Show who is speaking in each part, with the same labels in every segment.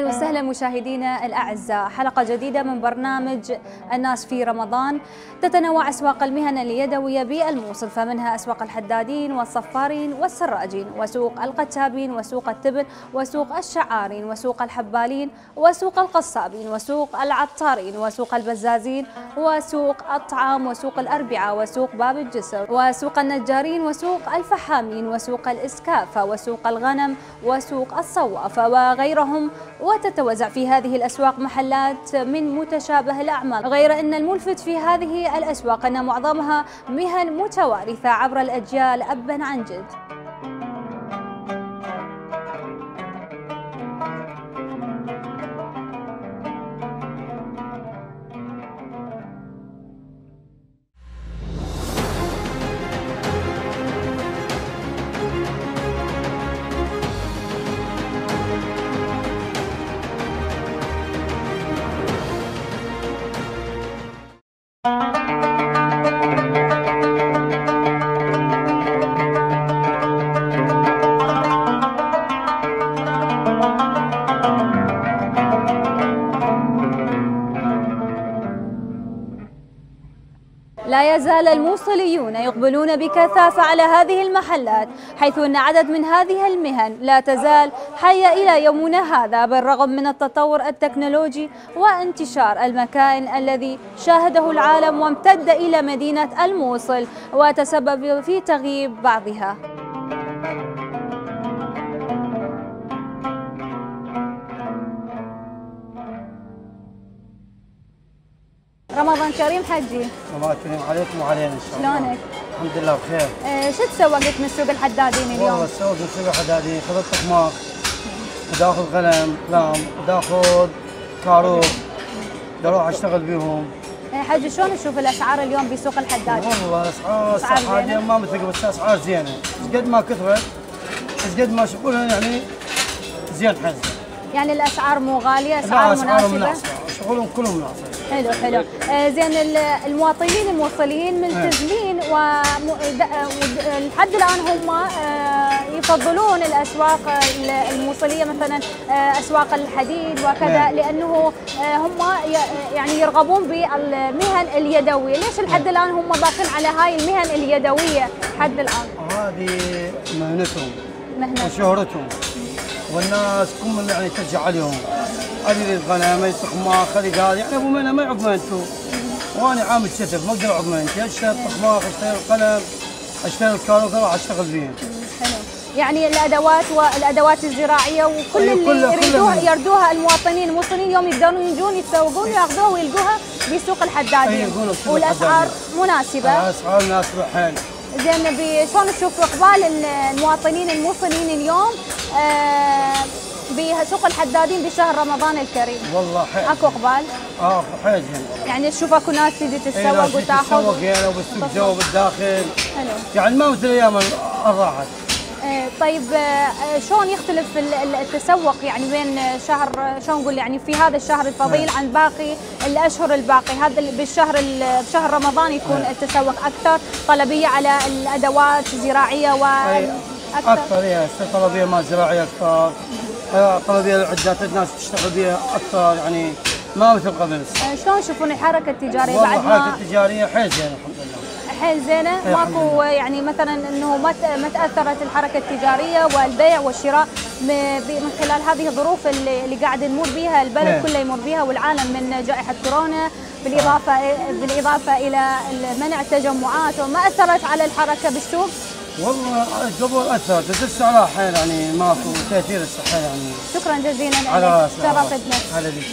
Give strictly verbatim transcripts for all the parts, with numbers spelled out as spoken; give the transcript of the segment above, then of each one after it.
Speaker 1: أهلا وسهلا مشاهدينا الأعزاء، حلقة جديدة من برنامج الناس في رمضان. تتنوع أسواق المهن اليدوية بالموصل، فمنها أسواق الحدادين والصفارين والسراجين، وسوق القتابين، وسوق التبن، وسوق الشعارين، وسوق الحبالين، وسوق القصابين، وسوق العطارين، وسوق البزازين، وسوق الطعام، وسوق الأربعاء، وسوق باب الجسر، وسوق النجارين، وسوق الفحامين، وسوق الإسكافة، وسوق الغنم، وسوق الصوافة وغيرهم. وتتوزع في هذه الأسواق محلات من متشابه الأعمال، غير أن الملفت في هذه الأسواق أن معظمها مهن متوارثة عبر الأجيال أبا عن جد. لا يزال الموصليون يقبلون بكثافة على هذه المحلات، حيث أن عدد من هذه المهن لا تزال حية إلى يومنا هذا بالرغم من التطور التكنولوجي وانتشار المكائن الذي شاهده العالم وامتد إلى مدينة الموصل وتسبب في تغييب بعضها. رمضان كريم حجي.
Speaker 2: رمضان كريم عليكم وعلينا ان شاء الله.
Speaker 1: شلونك؟
Speaker 2: الحمد لله بخير.
Speaker 1: آه شو تسوقت من سوق الحدادين اليوم؟
Speaker 2: والله تسوق من سوق الحدادين، خذت طقماق وداخل غنم كلام وداخل كاروب بدي اروح اشتغل بيهم.
Speaker 1: آه حجي شلون تشوف الاسعار اليوم بسوق الحدادين؟
Speaker 2: والله الاسعار حاليا ما مثل قبل، اسعار زينه، ايش قد ما كثرت ايش قد ما شغلها يعني زين حيل.
Speaker 1: يعني الاسعار مو غاليه، اسعار مناسبه؟
Speaker 2: شغلهم كلهم مناسب.
Speaker 1: حلو حلو. آه زين المواطنين الموصليين ملتزمين ولحد الان هم آه يفضلون الاسواق الموصليه مثلا آه اسواق الحديد وكذا، لانه آه هم يعني يرغبون بالمهن اليدويه، ليش لحد الان هم باقين على هاي المهن اليدويه لحد الان؟
Speaker 2: هذه مهنتهم
Speaker 1: مهنتهم
Speaker 2: وشهرتهم، والناس كلهم يعني ترجع عليهم. هذه الغنم الطقماق هذه قال يعني ابو منى ما يعرف مهنته، وانا عامل شتف ما اقدر اعرف مهنتي، اشتري الطقماق اشتري القلم اشتري الكاروك اروح اشتغل بيهم.
Speaker 1: حلو. يعني الادوات والادوات الزراعيه وكل أيوة اللي يريدوها يردوها المواطنين الموصلين اليوم يقدرون يجون يتسوقون وياخذوها ويلقوها بسوق الحدادين.
Speaker 2: أيوة
Speaker 1: والاسعار مناسبه.
Speaker 2: الاسعار مناسبه حيل.
Speaker 1: زين شلون تشوف اقبال المواطنين الموصلين اليوم آه بسوق الحدادين بشهر رمضان الكريم؟
Speaker 2: والله حيل.
Speaker 1: اكو اقبال؟
Speaker 2: اه حيل يعني.
Speaker 1: يعني تشوف اكو ناس تجي تتسوق
Speaker 2: وتاخذ؟ تتسوق يعني وبالسوق جوا بالداخل.
Speaker 1: حلو.
Speaker 2: يعني ما مثل الايام الراحت.
Speaker 1: آه طيب آه شلون يختلف التسوق يعني بين شهر شلون نقول يعني في هذا الشهر الفضيل عن باقي الاشهر الباقي؟ هذا بالشهر بشهر رمضان يكون التسوق اكثر طلبيه على الادوات الزراعيه و
Speaker 2: اكثر اكثر يعني طلبيه مال زراعيه اكثر، طلبيه العدات الناس تشتغل بها اكثر، يعني ما مثل قبل.
Speaker 1: شلون تشوفون الحركه التجاريه بعد ما؟
Speaker 2: الحركه التجاريه حيل زينه الحمد لله.
Speaker 1: حيل زينه، ماكو يعني مثلا انه ما ما تاثرت الحركه التجاريه والبيع والشراء من خلال هذه الظروف اللي, اللي قاعد نمر بها البلد كله يمر بها والعالم من جائحه كورونا، بالاضافه بالاضافه الى منع التجمعات، وما اثرت على الحركه بالسوق؟
Speaker 2: والله قبل اثرت بس السعر حيل يعني ماكو تاثير الصحه يعني.
Speaker 1: شكرا جزيلا
Speaker 2: على
Speaker 1: شرفتنا.
Speaker 2: على دي.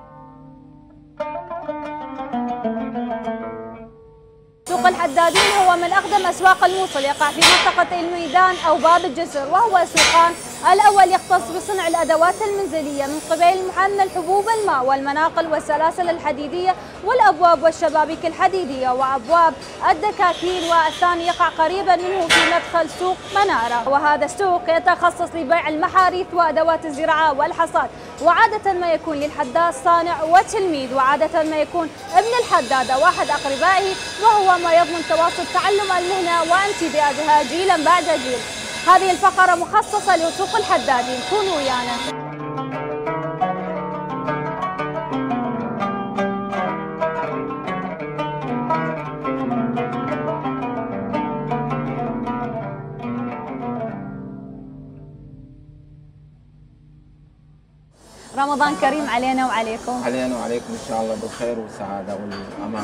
Speaker 1: سوق الحدادين هو من أقدم أسواق الموصل، يقع في منطقة الميدان أو باب الجسر، وهو سوقان. الأول يختص بصنع الأدوات المنزلية من قبيل محمل حبوب الماء والمناقل والسلاسل الحديدية والأبواب والشبابيك الحديدية وأبواب الدكاكين، والثاني يقع قريبا منه في مدخل سوق منارة، وهذا السوق يتخصص لبيع المحاريث وأدوات الزراعة والحصاد، وعادة ما يكون للحداد صانع وتلميذ، وعادة ما يكون ابن الحدادة واحد أقربائه، وهو ما يضمن تواصل تعلم المهنة وامتدادها جيلا بعد جيل. هذه الفقرة مخصصة لسوق الحدادين، كونوا ويانا. رمضان كريم علينا وعليكم.
Speaker 3: علينا وعليكم ان شاء الله بالخير والسعاده والامان.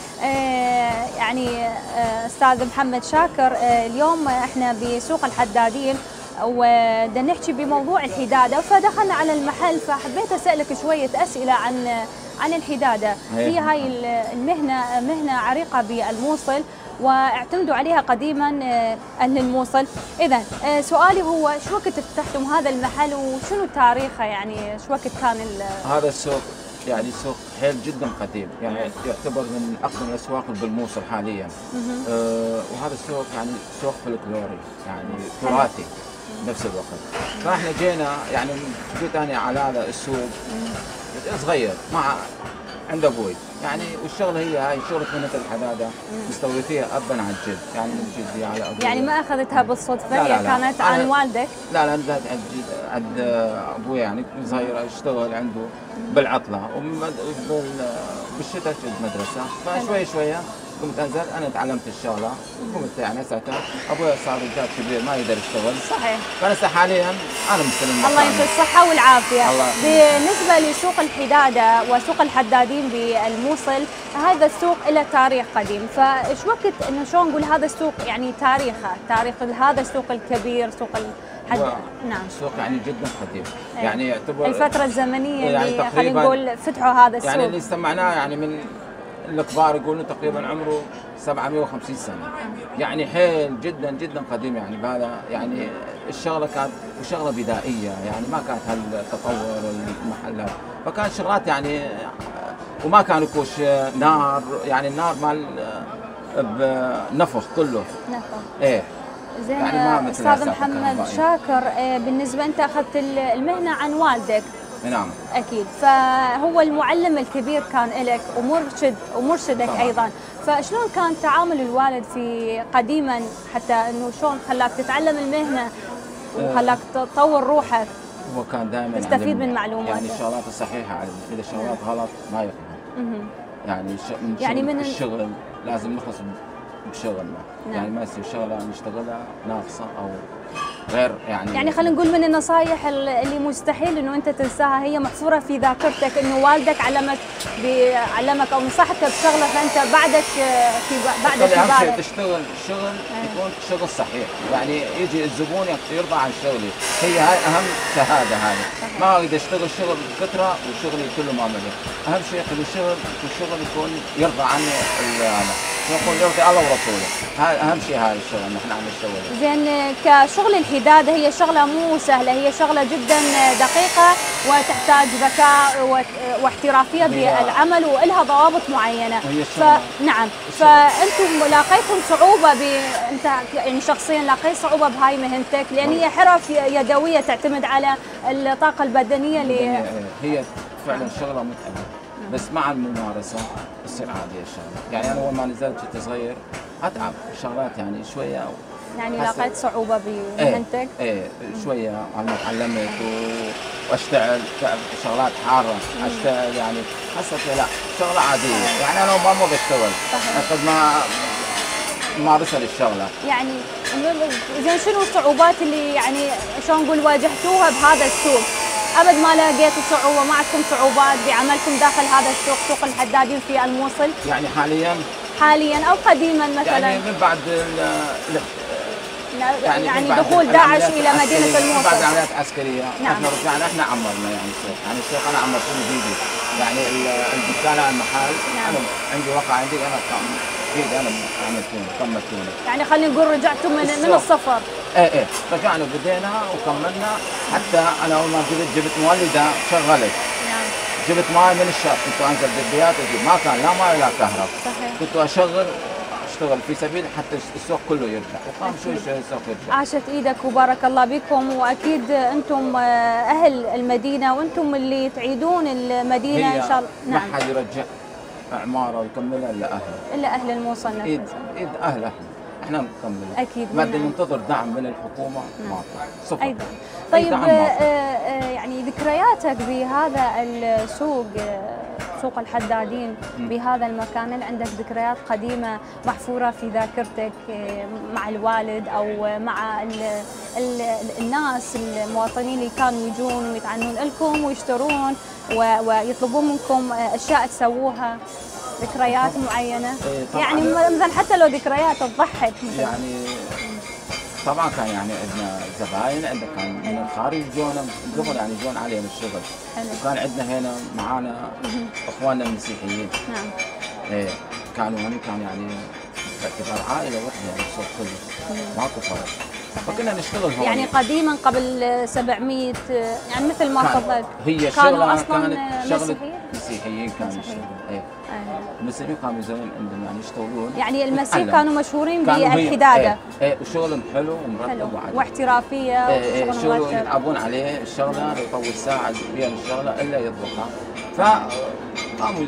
Speaker 1: آه يعني آه استاذ محمد شاكر، آه اليوم احنا بسوق الحدادين وبدنا نحكي بموضوع الحداده، فدخلنا على المحل فحبيت اسالك شويه اسئله عن عن الحداده. هي هاي المهنه مهنه عريقه بالموصل واعتمدوا عليها قديما اهل الموصل. اذا سؤالي هو شو وقت افتتحتم هذا المحل وشنو تاريخه، يعني شو وقت كان
Speaker 3: هذا السوق؟ يعني سوق حيل جدا قديم، يعني يعتبر من اقدم الاسواق بالموصل حاليا. آه وهذا السوق يعني سوق فلكلوري، يعني تراثي بنفس الوقت. فاحنا جينا يعني جيت انا على هذا السوق صغير مع عند ابوي، يعني والشغله هي هاي شغله مهنه الحداده مستورثيها ابا عن جد، يعني من جدي على ابوي.
Speaker 1: يعني ما اخذتها بالصدفه؟
Speaker 3: لا لا
Speaker 1: هي
Speaker 3: لا
Speaker 1: كانت عن والدك؟
Speaker 3: لا لا لا عند ابوي، يعني صغير اشتغل عنده بالعطله وبالشتاء في المدرسه، فشوي شويه قمت انزل انا تعلمت الشغله قمت يعني ساعتها ابوي صار رجال كبير ما يقدر يشتغل.
Speaker 1: صحيح.
Speaker 3: فانا حاليا انا مستلم.
Speaker 1: الله يعطيك الصحه والعافيه. بالنسبه لسوق الحداده وسوق الحدادين بالموصل، هذا السوق له تاريخ قديم، فايش وقت انه شلون نقول هذا السوق يعني تاريخه، تاريخ هذا السوق الكبير سوق الحد.
Speaker 3: نعم. سوق يعني جدا قديم، يعني يعتبر
Speaker 1: الفتره الزمنيه
Speaker 3: يعني
Speaker 1: اللي خلينا نقول فتحوا هذا السوق،
Speaker 3: يعني اللي استمعناه يعني من الكبار يقولون تقريبا عمره سبعمئة وخمسين سنه، يعني حيل جدا جدا قديم. يعني بهذا يعني الشغله كانت شغله بدائيه، يعني ما كانت هالتطور المحلات، فكانت شغلات يعني وما كان يكوش نار، يعني النار مال بنفخ كله.
Speaker 1: نفخ.
Speaker 3: ايه.
Speaker 1: زين يعني استاذ محمد شاكر، بالنسبه انت اخذت المهنه عن والدك.
Speaker 3: نعم.
Speaker 1: اكيد، فهو المعلم الكبير كان لك ومرشد ومرشدك طبعا. ايضا، فشلون كان تعامل الوالد في قديما حتى انه شلون خلاك تتعلم المهنه وخلاك تطور روحك؟
Speaker 3: هو كان دائما
Speaker 1: تستفيد من معلومات، يعني
Speaker 3: الشغلات الصحيحه علم، اذا شغلات غلط ما يفهم. يعني من
Speaker 1: يعني من
Speaker 3: الشغل لازم نخلص بشغلنا. نعم. يعني ما يصير شغله نشتغلها ناقصه او غير يعني
Speaker 1: يعني خلينا نقول من النصائح اللي مستحيل انه انت تنساها، هي محفوره في ذاكرتك، انه والدك علمك علمك او نصحك بشغله فانت بعدك في بعدك في
Speaker 3: بالك تشتغل شغل يكون شغل صحيح، يعني يجي الزبون يرضى عن شغلي، هي هاي اهم شهاده. هذه ما اقدر اشتغل شغل بكثره وشغلي كله ما ملك. اهم شيء يخلي الشغل الشغل يكون يرضى عني هذا، يكون يرضي الله ورسوله، هذا اهم شيء. هذا الشغل نحن عم نشتغله.
Speaker 1: زين، كشغل الحداده هي شغله مو سهله، هي شغله جدا دقيقه وتحتاج ذكاء واحترافيه بالعمل والها ضوابط معينه. فنعم، فانتم لاقيتم صعوبه ب انت يعني شخصيا لاقيت صعوبه بهاي مهنتك، لان هي حرف يدويه تعتمد على الطاقه البدنيه اللي
Speaker 3: هي فعلا شغله متعبه، بس مع الممارسه تصير عاديه الشغله. يعني انا اول ما نزلت كنت صغير اتعب شغلات يعني شويه،
Speaker 1: يعني لاقيت صعوبة بمهنتك؟
Speaker 3: ايه ايه شوية على ما تعلمت واشتغل شغلات حارة، اشتغل يعني حسيت لا شغلة عادية، يعني انا ما مو بشتغل قد ما ممارسة للشغلة.
Speaker 1: يعني زين، شنو الصعوبات اللي يعني شلون نقول واجهتوها بهذا السوق؟ ابد ما لقيتوا صعوبة؟ ما عندكم صعوبات بعملكم داخل هذا السوق، سوق الحدادين في الموصل؟
Speaker 3: يعني حاليا
Speaker 1: حاليا او قديما مثلا؟
Speaker 3: يعني من بعد
Speaker 1: يعني, يعني دخول داعش الى مدينه الموصل
Speaker 3: بعد عمليات عسكريه.
Speaker 1: نعم.
Speaker 3: احنا رجعنا احنا عمرنا يعني السوق، يعني السوق انا عمرته بايدي، يعني الدكان المحل. نعم. انا عندي وقع عندي انا بايدي انا عملت توني كملت توني.
Speaker 1: يعني خلينا نقول رجعتم من من الصفر.
Speaker 3: ايه ايه رجعنا بدينا وكملنا، حتى انا اول ما جبت جبت مولده شغلت. نعم. جبت ماي من الشط، كنت انزل بالبيات اجيب، ما كان لا ماي لا كهرب. صحيح. كنت اشغل اشتغل في سبيل حتى السوق كله يرجع، وقام شوي شوي السوق يرجع.
Speaker 1: عاشت ايدك وبارك الله بكم، واكيد انتم اهل المدينه وانتم اللي تعيدون المدينه ان شاء الله.
Speaker 3: نعم. ما حد يرجع عماره ويكملها الا اهله.
Speaker 1: الا اهل الموصل نفسهم.
Speaker 3: ايد ايد اهل احنا، احنا نكمل.
Speaker 1: اكيد.
Speaker 3: ما بدنا ننتظر دعم من الحكومه ما في صفر.
Speaker 1: ايضا. طيب آه يعني ذكرياتك بهذا السوق، سوق الحدادين بهذا المكان، هل عندك ذكريات قديمه محفوره في ذاكرتك مع الوالد او مع ال ال الناس المواطنين اللي كانوا يجون ويتعنون لكم ويشترون ويطلبون منكم اشياء تسووها؟ ذكريات معينه؟ يعني مثلا حتى لو ذكريات تضحك مثلا.
Speaker 3: يعني طبعا كان يعني عندنا زباين، عندنا كان من الخارج يجونا قبل، يعني يجون علينا الشغل. حلو. وكان عندنا هنا معانا اخواننا المسيحيين. نعم. ايه كانوا هنا كان يعني باعتبار عائله واحده يعني الصوت كله ماكو فرق. فكنا نشتغل هون.
Speaker 1: يعني قديما قبل سبعمية يعني مثل ما تفضلت
Speaker 3: هي
Speaker 1: كانوا اصلا
Speaker 3: كانت شغله
Speaker 1: مسيحيين؟
Speaker 3: مسيحيين كانوا يشتغلون. ايه المسيحيين كانوا يزورون عندهم يعني يشتغلون.
Speaker 1: يعني المسيح كانوا مشهورين بالحداده.
Speaker 3: ايه, ايه وشغلهم حلو ومرتب وعادي.
Speaker 1: واحترافيه.
Speaker 3: ايه شغلهم يتعبون عليه الشغله، يطول ساعه بين الشغله الا يضبطها. فقاموا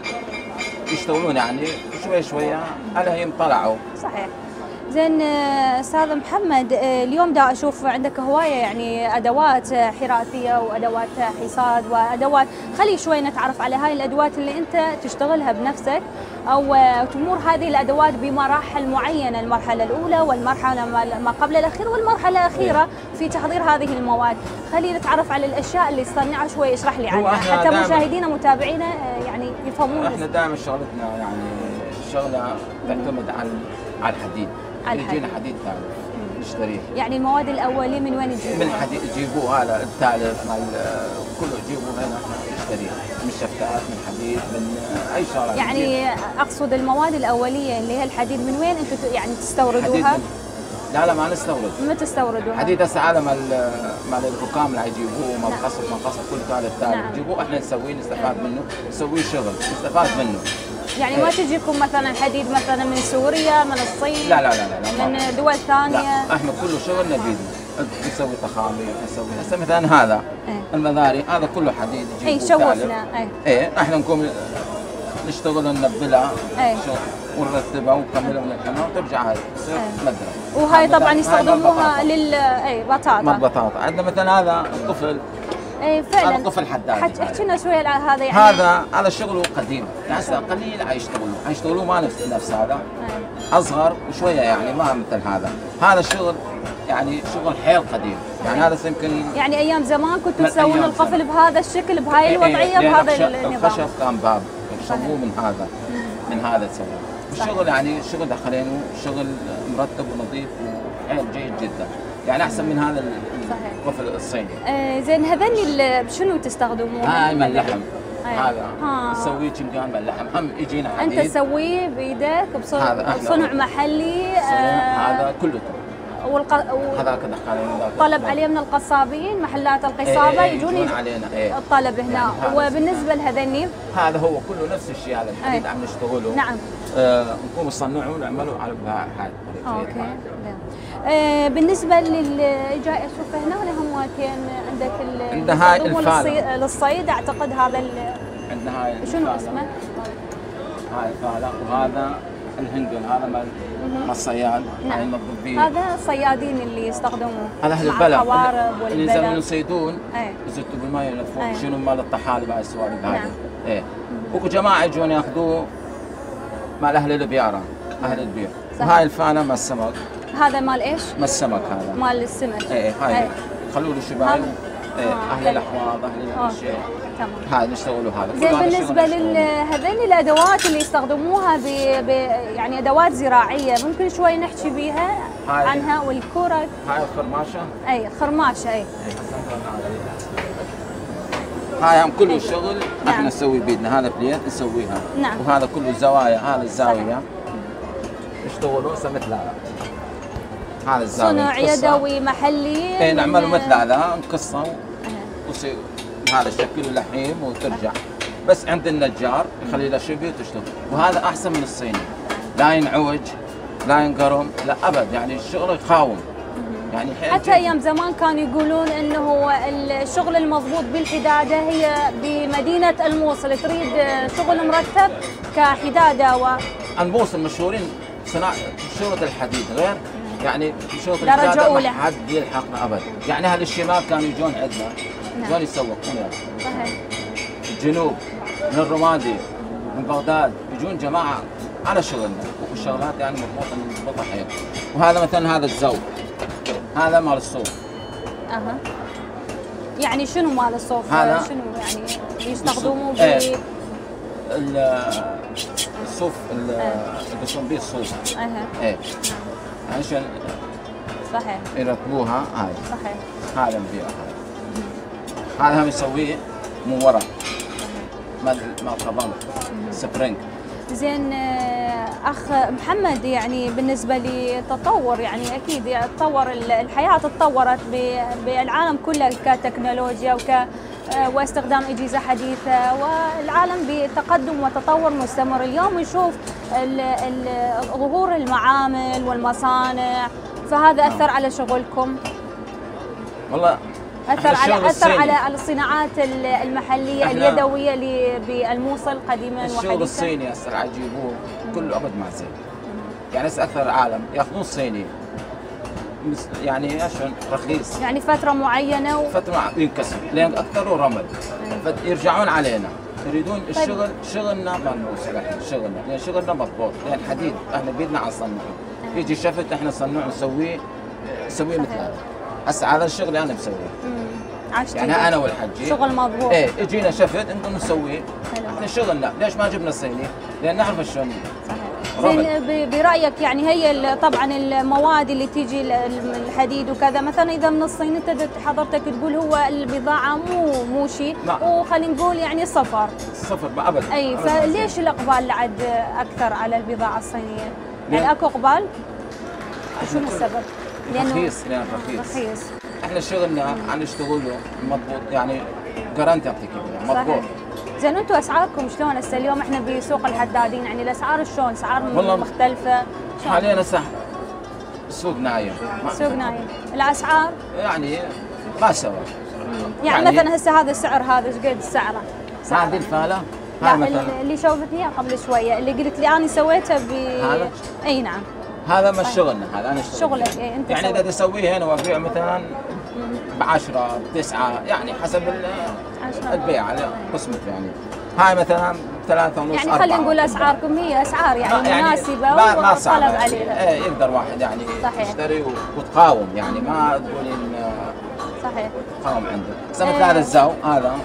Speaker 3: يشتغلون يعني شوي شويه على هيم طلعوا.
Speaker 1: صحيح. زين استاذ محمد، اليوم دا اشوف عندك هوايه يعني ادوات حراثيه وادوات حصاد وادوات، خلي شوي نتعرف على هاي الادوات اللي انت تشتغلها بنفسك او تمر هذه الادوات بمراحل معينه، المرحله الاولى والمرحله ما قبل الاخير والمرحله الاخيره في تحضير هذه المواد. خلينا نتعرف على الاشياء اللي تصنعها شوي، اشرح لي عنها حتى مشاهدينا ومتابعينا يعني يفهمون.
Speaker 3: احنا دائما شغلتنا يعني شغله تعتمد على على الحديد. يجينا حديد ثالث نشتريه.
Speaker 1: يعني المواد الاوليه من وين تجيبوها؟
Speaker 3: من حديد يجيبوه هذا الثالث مال كله يجيبوه هنا نشتريه، من شفتات من حديد من اي شغله.
Speaker 1: يعني اقصد المواد الاوليه اللي هي الحديد من وين انتم يعني تستوردوها؟
Speaker 3: لا لا ما نستورد.
Speaker 1: ما تستوردوها؟
Speaker 3: حديد هسه هذا مال مال الحكام اللي يجيبوه مال قصب مال قصب كل ثالث ثالث يجيبوه، احنا نسويه نستفاد منه، نسويه شغل نستفاد منه.
Speaker 1: يعني ما تجيكم مثلا حديد مثلا من سوريا من الصين؟
Speaker 3: لا لا لا لا, لا
Speaker 1: من دول ثانيه؟
Speaker 3: لا احنا كله شغلنا بيدنا، نسوي تخامير نسوي هسه مثلا هذا ايه؟ المذاري هذا كله حديد يجيبوه.
Speaker 1: اي شوفنا. اي
Speaker 3: ايه احنا نقوم نشتغل ننبلها ايه؟ ونرتبها ونكملها من الحمام وترجع هاي تصير ايه؟ مدرة.
Speaker 1: وهاي طبعا يستخدموها لل اي بطاطا.
Speaker 3: ما بطاطا. عندنا مثلا هذا الطفل.
Speaker 1: ايه فعلا.
Speaker 3: هذا طفل حداد.
Speaker 1: احكي لنا شوي على هذا يعني.
Speaker 3: هذا هذا شغله قديم، يعني هسه قليل حيشتغلوه، حيشتغلوه ما نفس نفس هذا. ايه. اصغر وشويه يعني ما مثل هذا، هذا الشغل يعني شغل حيل قديم، يعني هذا يمكن
Speaker 1: يعني ايام زمان كنتوا تسوون القفل بهذا الشكل بهاي الوضعيه
Speaker 3: ايه
Speaker 1: بهذا النظام.
Speaker 3: الخشب كان باب يسووه من هذا من هذا تسووه. الشغل يعني شغل دخلينه شغل مرتب ونظيف وحيل جيد جدا، يعني احسن من هذا القفل الصيني.
Speaker 1: آه زين هذني شنو تستخدموه؟
Speaker 3: هاي من اللحم. هذا نسويه شنقان من اللحم، هم يجينا حديد.
Speaker 1: انت تسويه بايدك بصنع محلي؟
Speaker 3: آه هذا كله
Speaker 1: والق...
Speaker 3: هذاك دخلنا
Speaker 1: طلب عليه من القصابين محلات القصابه
Speaker 3: ايه
Speaker 1: يجون
Speaker 3: يجون علينا ايه
Speaker 1: الطلب هنا. يعني وبالنسبه لهذني
Speaker 3: هذا هو كله نفس الشيء، هذا الحديد ايه؟ عم نشتغله. نعم. آه نقوم نصنعه ونعمله على هاي الطريقه.
Speaker 1: اوكي. آه بالنسبه لل جاي اشوف هنا هم كان عندك
Speaker 3: ال هاي الفاله
Speaker 1: للصيد اعتقد هذا ال...
Speaker 3: عندنا هاي
Speaker 1: شنو اسمه؟
Speaker 3: هاي الفاله وهذا الهندل، هذا مال مال الصياد.
Speaker 1: نعم. هذا الصيادين اللي يستخدموه
Speaker 3: هذا اهل البلد
Speaker 1: القوارب
Speaker 3: اللي ينزلون يصيدون
Speaker 1: ايه؟
Speaker 3: يزتوا بالماء يلفون ايه؟ شنو مال الطحالب هاي السوالف هذه. نعم. ايه وكو جماعه يجون ياخذوه مال اهل البياره اهل البير. وهاي الفانه مال السمك.
Speaker 1: هذا مال ايش؟
Speaker 3: مال السمك هذا.
Speaker 1: مال السمك.
Speaker 3: ايه هاي ايه؟ خلوا له شبايب. ايه اهل الاحواض اهل الشيء. تمام. هاي نشتغلوا هذا.
Speaker 1: زين بالنسبه لهذين الادوات اللي يستخدموها ب... ب... يعني ادوات زراعيه، ممكن شوي نحكي بيها عنها والكرك.
Speaker 3: هاي الخرماشه. اي
Speaker 1: خرماشه. اي
Speaker 3: هاي هم كله الشغل احنا نسوي بيدنا، هذا بليت نسويها.
Speaker 1: نعم.
Speaker 3: وهذا كله زوايا، هذا الزاويه نشتغلوا مثل هذا. هذا الزاوية
Speaker 1: صنع يدوي محلي.
Speaker 3: اي نعمله مثل هذا نقصه ويصير هذا الشكل اللحيم وترجع. بس عند النجار يخلي له شبي وتشتغل، وهذا احسن من الصيني. لا ينعوج لا ينقرم لا ابد، يعني الشغل يقاوم. يعني
Speaker 1: حتى ايام زمان كانوا يقولون انه الشغل المضبوط بالحداده هي بمدينه الموصل، تريد شغل مرتب كحداده. و
Speaker 3: الموصل مشهورين صناعه شغله الحديد، غير يعني شغله
Speaker 1: درجة
Speaker 3: الحداده
Speaker 1: أولى.
Speaker 3: ما حد يلحقنا ابد. يعني اهل الشمال كانوا يجون عندنا يجون يسوقون.
Speaker 1: صحيح.
Speaker 3: الجنوب من الرمادي من بغداد يجون جماعه على شغلنا، والشغلات يعني مضبوطه مضبوطه حيل. وهذا مثلا هذا الزوج، هذا مال الصوف.
Speaker 1: اها. يعني شنو مال الصوف؟
Speaker 3: هذا
Speaker 1: شنو يعني يستخدموه ب
Speaker 3: ايه الصوف اللي يقصون به الصوف.
Speaker 1: اها.
Speaker 3: ايه عشان
Speaker 1: صحيح
Speaker 3: يرتبوها. هاي
Speaker 1: صحيح.
Speaker 3: هذا نبيعه. هذا هم يسويه من ورا مال مال خضم سبرينج.
Speaker 1: زين اخ محمد، يعني بالنسبه لتطور، يعني اكيد تطور الحياه، تطورت بالعالم كله كتكنولوجيا وك واستخدام اجهزه حديثه، والعالم بتقدم وتطور مستمر. اليوم نشوف ظهور المعامل والمصانع، فهذا اثر على شغلكم؟
Speaker 3: والله
Speaker 1: اثر على اثر على الصناعات المحليه اليدويه اللي بالموصل قديما وحديثا.
Speaker 3: الشغل الصيني هسه راح يجيبوه كله ابد ما زين. يعني هسه اكثر العالم ياخذون الصيني يعني عشان رخيص،
Speaker 1: يعني فتره معينه و...
Speaker 3: فتره ينكسر لان اكثره رمل، فيرجعون علينا يريدون الشغل. شغلنا ما نوصل احنا شغلنا، لان شغلنا مضبوط، لان حديد احنا بيدنا على نصنعه. يجي شفت احنا نصنعه نسويه نسويه مثل هذا. هسه هذا الشغل اللي انا مسويه. يعني انا والحجي
Speaker 1: شغل مضبوط.
Speaker 3: ايه اجينا شفت نقوم نسويه. احنا شغلنا ليش ما جبنا الصيني؟ لان نعرف شلون.
Speaker 1: زين برايك يعني هي طبعا المواد اللي تيجي الحديد وكذا، مثلا اذا من الصين انت حضرتك تقول هو البضاعه مو مو شيء، وخلينا نقول يعني صفر
Speaker 3: صفر ما ابدا.
Speaker 1: اي، فليش الاقبال لعد اكثر على البضاعه الصينيه؟ يعني اكو اقبال؟ شنو السبب؟
Speaker 3: لانه رخيص. لان رخيص.
Speaker 1: رخيص.
Speaker 3: احنا شغلنا عن نشتغله مضبوط، يعني جارانتي اعطيك مضبوط.
Speaker 1: زين انتم اسعاركم شلون هسه اليوم؟ احنا بسوق الحدادين، يعني الاسعار شلون؟ اسعار مختلفه؟
Speaker 3: حاليا هسه السوق نايم.
Speaker 1: السوق نايم. الاسعار
Speaker 3: يعني ما سوا.
Speaker 1: يعني, يعني مثلا هسه هذا السعر، هذا ايش قد سعره؟
Speaker 3: هذه الفاله؟
Speaker 1: لا مثلا اللي شوفتني اياه قبل شويه اللي قلت لي انا سويته ب
Speaker 3: هذا؟
Speaker 1: اي نعم.
Speaker 3: هذا مش شغلنا، هذا انا
Speaker 1: شغلك. اي انت
Speaker 3: يعني اذا تسويه هنا وابيع مثلا ب عشرة بتسعة، يعني حسب البيع على قسمته. يعني هاي مثلا ثلاثة ونص
Speaker 1: يعني خلينا نقول اسعاركم هي اسعار يعني, يعني مناسبه والطلب عليها.
Speaker 3: ايه يقدر واحد يعني
Speaker 1: صحيح.
Speaker 3: يشتري وتقاوم، يعني ما تقولين
Speaker 1: صحيح
Speaker 3: تقاوم عنده. مثلا مثل هذا الزاو هذا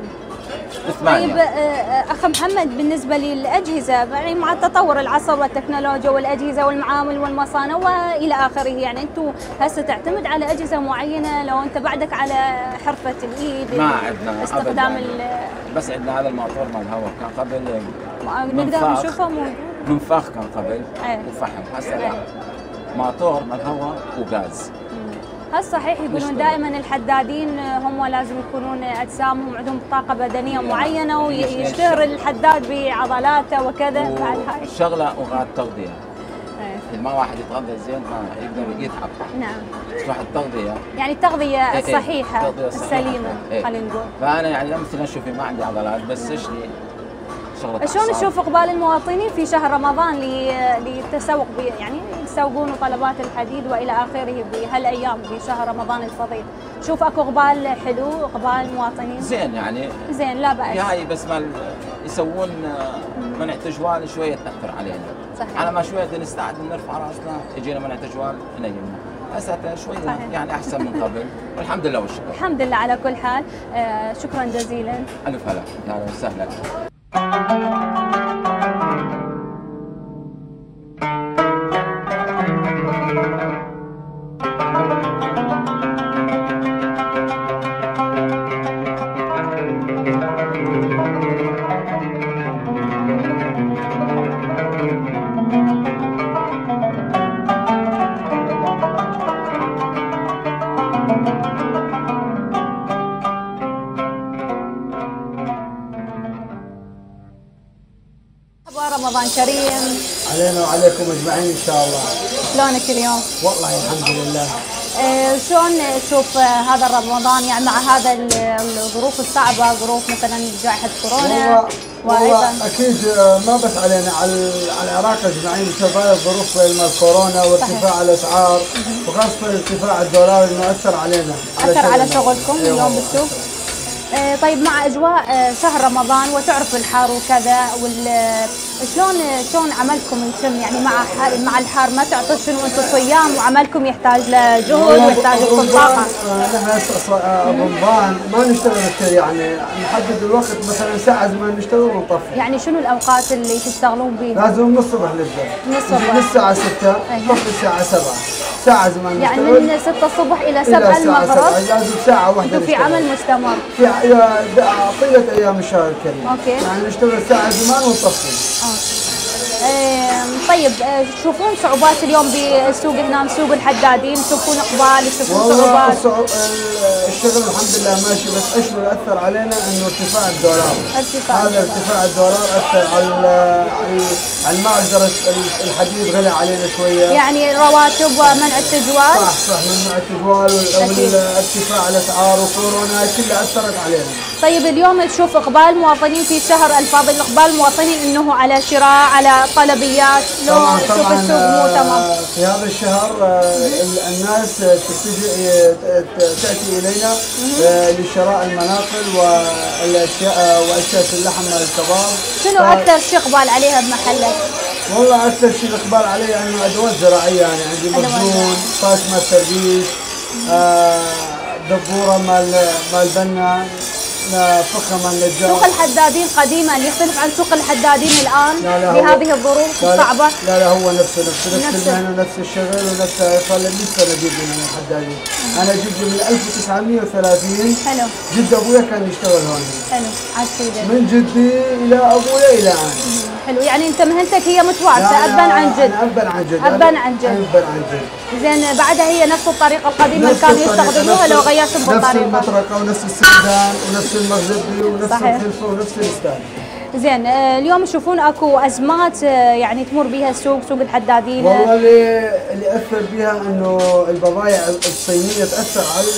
Speaker 1: طيب اخ محمد، بالنسبه للاجهزه يعني مع تطور العصر والتكنولوجيا والاجهزه والمعامل والمصانع والى اخره، يعني انتم هسه تعتمد على اجهزه معينه لو انت بعدك على حرفه الايد؟
Speaker 3: ما عندنا
Speaker 1: استخدام
Speaker 3: بس عندنا هذا الموتور مال الهواء كان قبل
Speaker 1: نقدر نشوفه موجود.
Speaker 3: منفخ كان قبل
Speaker 1: ايه.
Speaker 3: وفحم. هسه لا، موتور مال هواء وغاز.
Speaker 1: هل صحيح يقولون دائما الحدادين هم لازم يكونون اجسامهم عندهم طاقه بدنيه معينه ويشتهر الحداد بعضلاته وكذا؟ بعد هاي
Speaker 3: شغله وغاد تغذيه. ايه. ما واحد يتغذى زين ما يقدر يتعب.
Speaker 1: نعم.
Speaker 3: واحد تغذيه
Speaker 1: يعني التغذيه
Speaker 3: ايه
Speaker 1: الصحيحه
Speaker 3: ايه
Speaker 1: السليمه.
Speaker 3: ايه.
Speaker 1: خلينا نقول
Speaker 3: فانا يعني مثلا شوفي ما عندي عضلات بس ايش لي شغله.
Speaker 1: شلون نشوف اقبال المواطنين في شهر رمضان للتسوق يعني يسوقون طلبات الحديد والى اخره بهالايام بشهر رمضان الفضيل؟ شوف اكو اقبال حلو، اقبال مواطنين
Speaker 3: زين يعني
Speaker 1: زين لا باس.
Speaker 3: هاي بس ما يسوون منع تجوال شويه تاثر علينا.
Speaker 1: صحيح.
Speaker 3: على ما شويه نستعد نرفع راسنا يجينا منع تجوال نيمنا. هسه شوي يعني احسن من قبل والحمد لله والشكر.
Speaker 1: الحمد لله على كل حال. آه شكرا جزيلا.
Speaker 3: الف هلا اهلا وسهلا.
Speaker 1: رمضان كريم.
Speaker 4: علينا وعليكم اجمعين ان شاء الله.
Speaker 1: شلونك اليوم؟
Speaker 4: والله الحمد لله.
Speaker 1: آه شلون تشوف هذا رمضان يعني مع هذا الظروف الصعبه، ظروف مثلا جائحه كورونا؟
Speaker 4: والله, والله اكيد ما بس علينا، على على العراق اجمعين بسبب هاي الظروف الكورونا وارتفاع الاسعار، وخاصه ارتفاع الدولار انه اثر علينا.
Speaker 1: اثر على شغلكم اليوم بالسوق؟ آه طيب مع اجواء آه شهر رمضان وتعرف الحار وكذا، شلون شلون عملكم يتم يعني مع مع الحار؟ ما تعطشون وانتم صيام وعملكم يحتاج لجهد ويحتاج لكم طاقه.
Speaker 4: نحن رمضان ما نشتغل كثير، يعني نحدد الوقت مثلا ساعه زمان نشتغل ونطفي.
Speaker 1: يعني شنو الاوقات اللي تشتغلون بيها؟
Speaker 4: لازم من الصبح نبدا.
Speaker 1: من الصبح
Speaker 4: من الساعه ستة نطفي الساعه سبعة. ساعة زمان
Speaker 1: يعني
Speaker 4: نشتغل
Speaker 1: من ستة الصبح إلى سبعة المغرب.
Speaker 4: لازم ساعة واحدة
Speaker 1: في عمل مستمر.
Speaker 4: في طيلة أيام الشهر الكريم.
Speaker 1: أوكي.
Speaker 4: يعني نشتغل ساعة زمان ونطفي.
Speaker 1: طيب تشوفون صعوبات اليوم بالسوق هنا، سوق الحدادين، تشوفون اقبال، تشوفون صعوبات؟
Speaker 4: والله الشغل الحمد لله ماشي، بس ايش اللي اثر علينا انه ارتفاع الدولار.
Speaker 1: ارتفاع
Speaker 4: هذا ارتفاع الدولار اثر على على المعجر الحديد، غلى علينا شويه.
Speaker 1: يعني رواتب ومنع التجوال.
Speaker 4: صح صح، منع التجوال والارتفاع الاسعار وكورونا كلها اثرت علينا.
Speaker 1: طيب اليوم تشوف اقبال مواطنين في الشهر الفاضل، اقبال المواطنين انه على شراء، على طلبيات، لو تشوف السوق مو تمام؟
Speaker 4: في هذا الشهر الناس تتجه تاتي الينا لشراء المناقل والاشياء واشياء اللحم الكبار.
Speaker 1: شنو اكثر شيء اقبال عليها بمحلك؟
Speaker 4: والله اكثر شيء اقبال عليه انه ادوات زراعيه، يعني عندي مخزون، طاس مال تربيش، دبوره مال مال بنا، فخم النجار.
Speaker 1: سوق الحدادين قديما يختلف عن سوق الحدادين الان بهذه الظروف الصعبه؟
Speaker 4: لا لا هو نفسه نفسه نفس المهنه ونفس الشغل ونفس. صار لي مية سنه جدي من الحدادين. انا جدي من ألف وتسعمية وثلاثين.
Speaker 1: حلو.
Speaker 4: جد ابويا كان يشتغل هون.
Speaker 1: حلو، عاد كذا.
Speaker 4: من جدي الى ابويا الى انا.
Speaker 1: حلو، يعني انت مهنتك هي متوارثه ابا عن جد.
Speaker 4: ابا عن جد.
Speaker 1: ابا عن جد.
Speaker 4: ابا عن جد.
Speaker 1: زين بعدها هي نفس الطريقه القديمه اللي كانوا يستخدموها لو غيرتم بالطريقه؟
Speaker 4: نفس المطرقه ونفس السندان ونفس المغزبي ونفس الخلفه ونفس الستان.
Speaker 1: زين اليوم تشوفون اكو ازمات يعني تمر بها السوق، سوق الحدادين؟
Speaker 4: والله اللي اللي اثر بها انه البضائع الصينيه تاثر على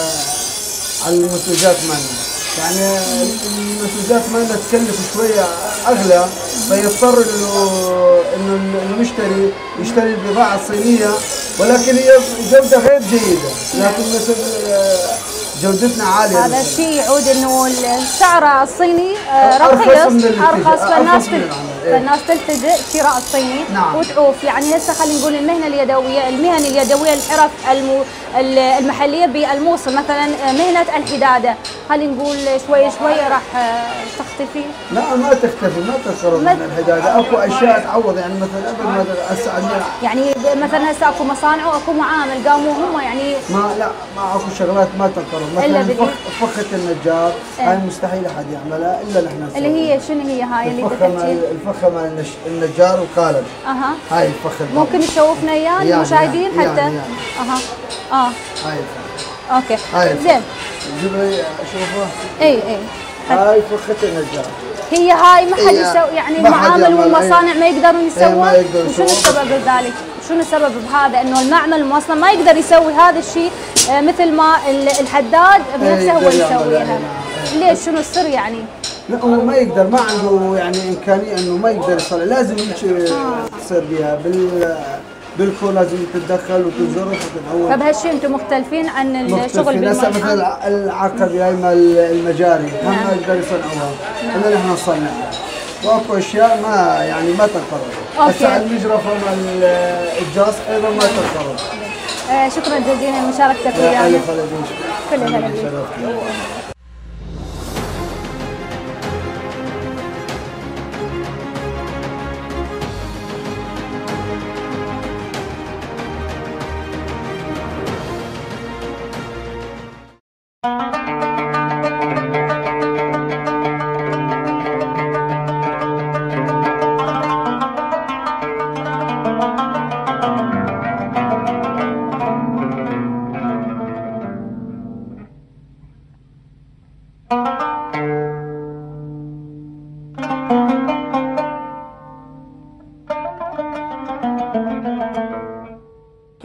Speaker 4: على المنتجات مالنا، يعني المنتجات مالنا تكلف شويه اغلى، فيضطر انه انه المشتري يشتري البضاعه الصينيه، ولكن هي جوده غير جيده، لكن مثل جودتنا عاليه.
Speaker 1: هذا الشيء يعود انه السعر الصيني رخيص، ارخص، فالناس فالناس تلتجئ شراء الصيني.
Speaker 4: نعم.
Speaker 1: وتعوف. يعني هسه خلينا نقول المهنه اليدويه، المهن اليدويه، الحرف المو المحليه بالموصل، مثلا مهنه الحداده، خلينا نقول شوي شوي راح تختفي؟
Speaker 4: لا ما تختفي، ما تنقرض من الحداده، اكو اشياء تعوض، يعني مثلا قبل ما هسه عندنا
Speaker 1: يعني مثلا هسه اكو مصانع واكو معامل قاموا هم يعني
Speaker 4: ما لا ما اكو شغلات ما تنقرض، مثلا فخ فخه النجار هاي مستحيل احد يعملها الا نحن نسويها.
Speaker 1: اللي هي شنو هي هاي اللي تحكي؟
Speaker 4: الفخه مال النجار وقالب.
Speaker 1: اها.
Speaker 4: هاي الفخه.
Speaker 1: ممكن تشوفنا اياه المشاهدين حتى؟
Speaker 4: يعني يعني.
Speaker 1: اها. اه.
Speaker 4: هاي الفخه.
Speaker 1: اوكي.
Speaker 4: هاي
Speaker 1: زين.
Speaker 4: جيبي شوفوها.
Speaker 1: اي اي.
Speaker 4: هاي فخه النجار.
Speaker 1: هي هاي ما حد يسوي، يعني المعامل والمصانع ما يقدرون يسوون؟ وشنو السبب بذلك؟ شنو السبب بهذا انه المعمل المصنع ما يقدر يسوي هذا الشيء مثل ما الحداد بنفسه هو يسويها؟ ليش؟ شنو السر يعني؟
Speaker 4: لا هو ما يقدر، ما عنده يعني امكانيه انه ما يقدر يصلي، لازم هيك تصير بها بال بالكو، لازم تتدخل وتنظر وتتعود.
Speaker 1: فبهالشيء انتم مختلفين عن الشغل بالمصنع؟
Speaker 4: مثلا العقبه هاي مال المجاري هم ما يقدر يصنعوها، الا نحن نصنعها. واكو اشياء ما يعني ما تنقرض. هسه المجرفه مال الجاص ايضا ما تنقرض.
Speaker 1: آه شكرا جزيلا لمشاركتك ويانا. كل هلا بيك.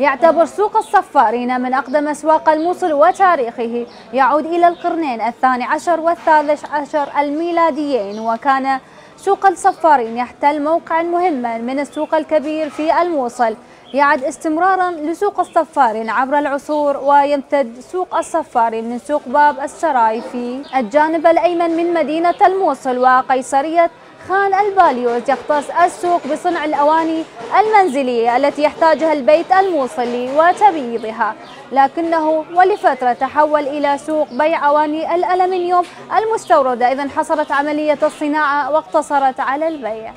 Speaker 1: يعتبر سوق الصفارين من أقدم أسواق الموصل، وتاريخه يعود إلى القرنين الثاني عشر والثالث عشر الميلاديين، وكان سوق الصفارين يحتل موقعا مهما من السوق الكبير في الموصل، يعد استمرارا لسوق الصفارين عبر العصور. ويمتد سوق الصفارين من سوق باب السراي في الجانب الأيمن من مدينة الموصل وقيصرية خان الباليوز. يختص السوق بصنع الأواني المنزلية التي يحتاجها البيت الموصلي وتبييضها، لكنه ولفترة تحول إلى سوق بيع أواني الألمنيوم المستوردة، إذ انحصرت عملية الصناعة واقتصرت على البيع.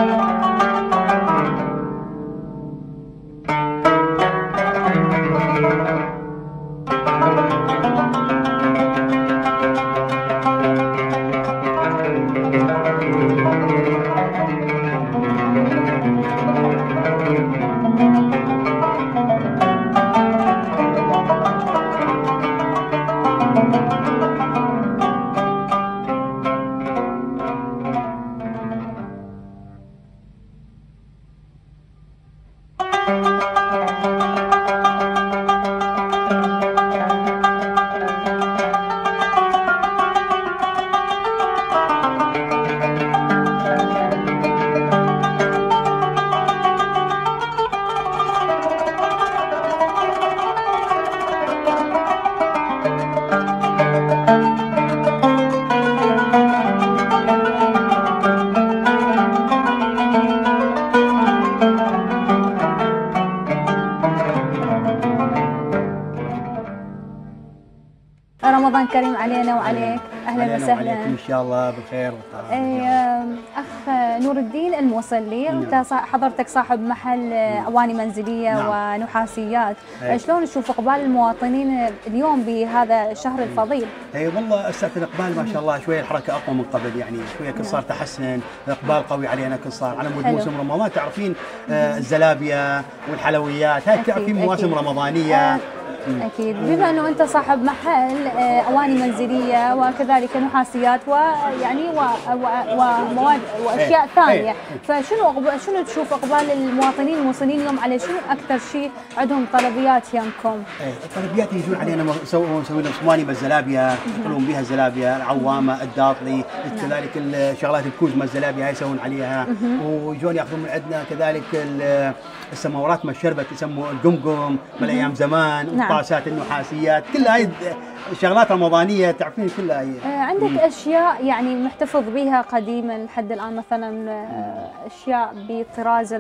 Speaker 1: رمضان كريم علينا وعليك، اهلا وسهلا.
Speaker 5: ان شاء الله بالخير.
Speaker 1: اخ نور الدين الموصلي، انت حضرتك صاحب محل اواني منزليه نعم. ونحاسيات، أي. شلون تشوف اقبال المواطنين اليوم بهذا الشهر الفضيل؟
Speaker 5: اي والله استاذ الاقبال ما شاء الله شويه الحركه اقوى من قبل، يعني شويه كل صار تحسن، الاقبال قوي علينا كل صار على مود موسم رمضان. تعرفين آه الزلابيه والحلويات هاي تعرفين مواسم رمضانيه.
Speaker 1: آه. أكيد، بما أنه أنت صاحب محل أواني منزلية وكذلك نحاسيات ويعني ومواد وأشياء ثانية، فشنو شنو تشوف إقبال المواطنين الموصلين اليوم على شنو أكثر شيء عندهم طلبيات يمكم؟
Speaker 5: الطلبيات يجون علينا نسوي نسوي لهم صواني بالزلابية، يقولون بها الزلابية، العوامة، الداطلي، كذلك الشغلات الكوزمة الزلابية هاي يسوون عليها، ويجون ياخذون من عندنا كذلك السماورات ما الشربت يسموا القمقم من أيام زمان. نعم. الطاسات النحاسيات كلها هاي شغلات رمضانيه تعرفين كلها هي.
Speaker 1: آه عندك مم. اشياء يعني محتفظ بها قديما لحد الان، مثلا آه اشياء بالطراز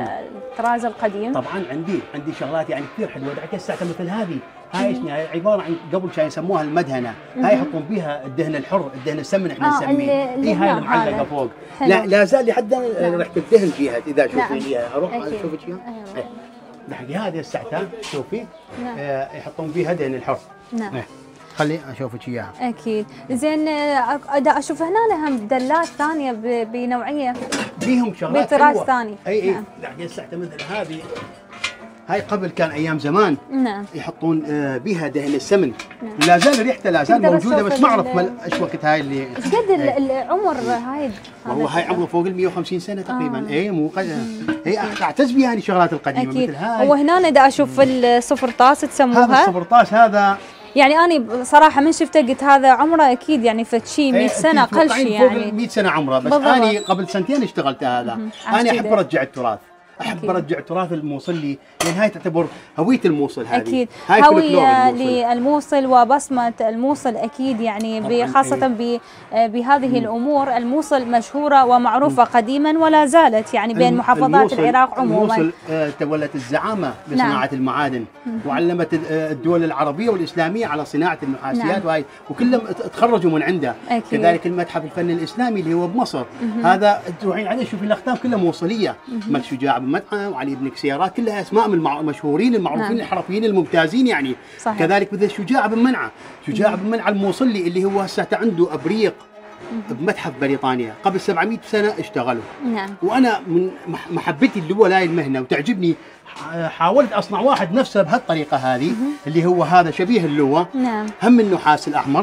Speaker 1: الطراز القديم؟
Speaker 5: طبعا عندي عندي شغلات يعني كثير حلوه دحين الساعه مثل هذه. هاي ايش عباره عن قبل كانوا يسموها المدهنه، هاي يحطون بها الدهن الحر، الدهن السمن احنا
Speaker 1: آه
Speaker 5: نسميه. اي هاي المعلقه فوق. لا لا زال لحد ريحه الدهن فيها اذا شوفيها اروح اشوفك اياها. دحين هذه الساعتين شوفي نعم. آه يحطون فيها دهن الحر. نعم. آه. خلي اشوفك اياها.
Speaker 1: اكيد، زين اذا اشوف هنا هم دلات ثانيه بنوعيه
Speaker 5: بيهم شغلات
Speaker 1: بطراز ثاني.
Speaker 5: اي اي نعم. دحين الساعتين مثل هذه هاي قبل كان ايام زمان
Speaker 1: نعم
Speaker 5: يحطون آه بها دهن السمن. نعم. لا زال ريحته لا زال موجوده، بس ما اعرف ايش وقت هاي اللي
Speaker 1: ايش قد العمر هاي؟
Speaker 5: هو هاي عمره فوق ال مئة وخمسين سنه تقريبا. آه. اي مو هي اعتز بها هذه الشغلات القديمه أكيد. مثل هاي.
Speaker 1: وهنا اذا اشوف الصفر طاس تسموها؟
Speaker 5: هذا الصفر طاس هذا
Speaker 1: يعني أنا صراحة من شفته قلت هذا عمره أكيد يعني فد شيء مئة سنة أقل شيء يعني
Speaker 5: فوق مئة سنة عمره، بس أنا قبل سنتين اشتغلت هذا. أنا أحب أرجع التراث، أحب أكيد. أرجع التراث الموصلي، لأن هاي تعتبر هوية الموصل هذه.
Speaker 1: أكيد هوية للموصل وبصمة الموصل أكيد، يعني خاصة بهذه الأمور. الموصل مشهورة ومعروفة قديما ولا زالت يعني بين محافظات العراق عموما.
Speaker 5: الموصل تولت الزعامة بصناعة نعم. المعادن، وعلمت الدول العربية والإسلامية على صناعة النحاسيات نعم. وهي وكلهم تخرجوا من عنده. أكيد. كذلك المتحف الفني الإسلامي اللي هو بمصر، مم. هذا تروحين عليه شوفي الأختام كلها موصلية، ملك شجاع بن مدحم وعلي بن كسيرات، كلها أسماء من المشهورين المعروفين نعم. الحرفيين الممتازين يعني. صحيح. كذلك مثل شجاع بن منعة، شجاع بن منعة الموصلي اللي هو هسه عنده ابريق بمتحف بريطانيا قبل سبعمئة سنه اشتغلوا. نعم. وانا من محبتي اللي هاي المهنه وتعجبني حاولت اصنع واحد نفسه بهالطريقه هذه اللي هو هذا شبيه اللواء. نعم. هم النحاس الاحمر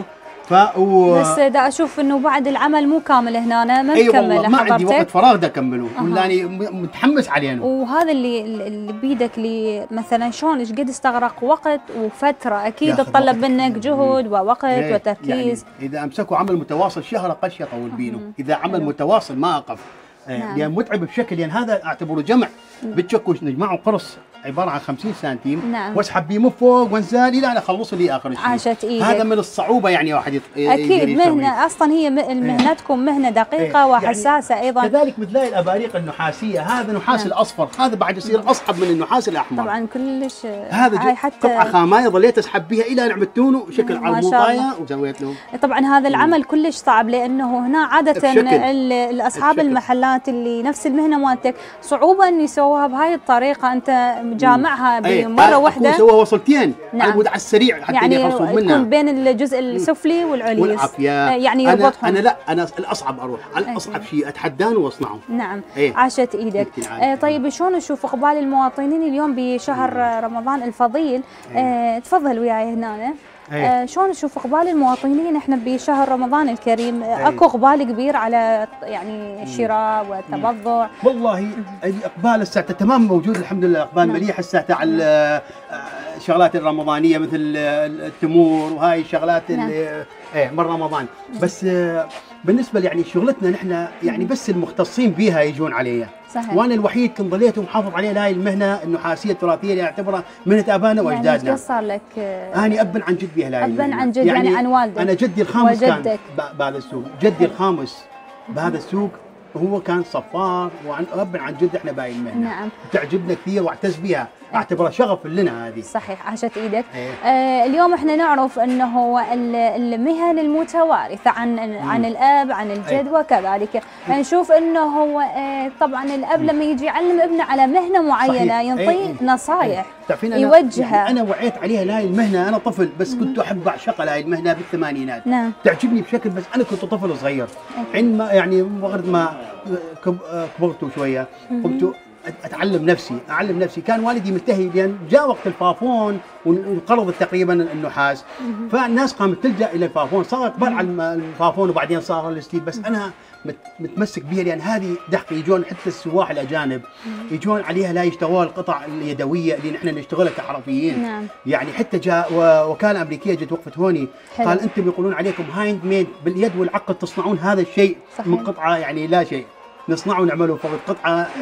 Speaker 5: ف و...
Speaker 1: بس دا اشوف انه بعد العمل مو كامل هنا، أنا ما
Speaker 5: أي
Speaker 1: مكمل
Speaker 5: والله ما عندي
Speaker 1: حضرتك.
Speaker 5: وقت فراغ دا اكمله، ولاني متحمس علينا.
Speaker 1: وهذا اللي اللي بيدك اللي مثلا شلون ايش قد استغرق وقت وفتره، اكيد
Speaker 5: ياخذ
Speaker 1: تطلب
Speaker 5: وقت.
Speaker 1: منك جهد ووقت
Speaker 5: إيه،
Speaker 1: وتركيز.
Speaker 5: يعني اذا امسكوا عمل متواصل شهر قش يطول بينه، اذا عمل
Speaker 1: حلو.
Speaker 5: متواصل ما اقف.
Speaker 1: نعم.
Speaker 5: يعني متعب بشكل، لان يعني هذا اعتبره جمع. بتشكوش نجمعه قرص عباره عن خمسين سنتيم،
Speaker 1: نعم.
Speaker 5: واسحب بيه من فوق وانزل الى انا اخلصه لي اخر شيء.
Speaker 1: عاشت ايدك.
Speaker 5: هذا من الصعوبه يعني واحد يط...
Speaker 1: اكيد مهنه اصلا هي مهنتكم مهنه دقيقه
Speaker 5: إيه.
Speaker 1: وحساسه
Speaker 5: يعني
Speaker 1: ايضا.
Speaker 5: كذلك مثل الاباريق النحاسيه، هذا نحاس
Speaker 1: نعم.
Speaker 5: الاصفر، هذا بعد يصير اصعب من النحاس الاحمر.
Speaker 1: طبعا كلش
Speaker 5: هذا
Speaker 1: هاي
Speaker 5: جو-
Speaker 1: حتى
Speaker 5: قطعه خامايه ظليت اسحب بها الى ان عملتونه شكل
Speaker 1: ما
Speaker 5: على
Speaker 1: شاء
Speaker 5: الموطايه
Speaker 1: الله.
Speaker 5: وسويت له.
Speaker 1: طبعا هذا العمل كلش صعب، لانه هنا عاده
Speaker 5: بشكل.
Speaker 1: ال- الاصحاب
Speaker 5: بشكل.
Speaker 1: المحلات اللي نفس المهنه مالتك صعوبه ان يسووها بهاي الطريقه، انت جامعها
Speaker 5: أي،
Speaker 1: بمره واحده.
Speaker 5: سوى وصلتين
Speaker 1: نعم.
Speaker 5: على على السريع حتى
Speaker 1: يعني
Speaker 5: يخلصون
Speaker 1: يكون
Speaker 5: منها.
Speaker 1: بين الجزء السفلي والعلوي
Speaker 5: والعافيه.
Speaker 1: يعني
Speaker 5: أنا
Speaker 1: يربطهم.
Speaker 5: انا لا انا الاصعب اروح على
Speaker 1: أي.
Speaker 5: الاصعب شيء اتحداه واصنعه.
Speaker 1: نعم.
Speaker 5: إيه.
Speaker 1: عاشت ايدك.
Speaker 5: يمكن عادي.
Speaker 1: آه طيب شلون نشوف اقبال المواطنين اليوم بشهر رمضان الفضيل؟ آه تفضل وياي هنا.
Speaker 5: إيه.
Speaker 1: آه شلون نشوف اقبال المواطنين احنا بشهر رمضان الكريم؟ آه اكو اقبال كبير على يعني الشراء والتبضع.
Speaker 5: والله الاقبال الساعه تمام موجود الحمد لله، اقبال
Speaker 1: نعم.
Speaker 5: مليح الساعه على الشغلات الرمضانيه مثل التمور وهاي الشغلات
Speaker 1: نعم.
Speaker 5: اللي ايه من رمضان. بس آه، بالنسبه يعني شغلتنا نحن يعني بس المختصين بها يجون عليها.
Speaker 1: صحيح.
Speaker 5: وانا الوحيد كنت ظليت ومحافظ عليها هاي المهنه النحاسيه التراثيه اللي اعتبرها مهنه ابائنا
Speaker 1: يعني
Speaker 5: واجدادنا.
Speaker 1: قد صار لك؟ آه
Speaker 5: اني ابا عن جد بها هاي
Speaker 1: أباً
Speaker 5: المهنة.
Speaker 1: عن جد، يعني عن والدك.
Speaker 5: انا جدي الخامس كان
Speaker 1: وجدك.
Speaker 5: ب- بهذا السوق، جدي الخامس بهذا السوق هو كان صفار، وعن ابا عن جد احنا بهاي المهنه.
Speaker 1: نعم.
Speaker 5: تعجبنا كثير واعتز بها، اعتبرها شغف لنا هذه.
Speaker 1: صحيح. عاشت ايدك.
Speaker 5: إيه.
Speaker 1: آه اليوم احنا نعرف انه ال- المهن المتوارثه عن عن الاب عن الجد
Speaker 5: إيه.
Speaker 1: وكذلك نشوف انه هو آه طبعا الاب لما يجي يعلم ابنه على مهنه معينه
Speaker 5: صحيح.
Speaker 1: ينطيه
Speaker 5: إيه.
Speaker 1: نصائح
Speaker 5: تعرفين أنا-
Speaker 1: يوجهها.
Speaker 5: يعني انا وعيت عليها لهي المهنه، انا طفل بس كنت احب اعشقها لهي المهنه بالثمانينات.
Speaker 1: نعم.
Speaker 5: تعجبني بشكل، بس انا كنت طفل صغير. عندما يعني وقت ما كب- كبرت شويه قمت اتعلم نفسي، اعلم نفسي. كان والدي ملتهي لان جاء وقت الفافون وانقرضت تقريبا النحاس، فالناس قامت تلجا الى الفافون، صار اقبال على الم- الفافون وبعدين صار الستيل. بس انا مت- متمسك بها لان هذه دقه. يجون حتى السواح الاجانب يجون عليها لا يشتغلون القطع اليدويه اللي نحن نشتغلها كحرفيين.
Speaker 1: نعم.
Speaker 5: يعني حتى جاء و- وكاله امريكيه جت وقفت هوني،
Speaker 1: حلو.
Speaker 5: قال انتم يقولون عليكم هايند ميد، باليد والعقل تصنعون هذا الشيء
Speaker 1: صحيح.
Speaker 5: من قطعه يعني لا شيء، نصنعه ونعمله فوق قطعه آه،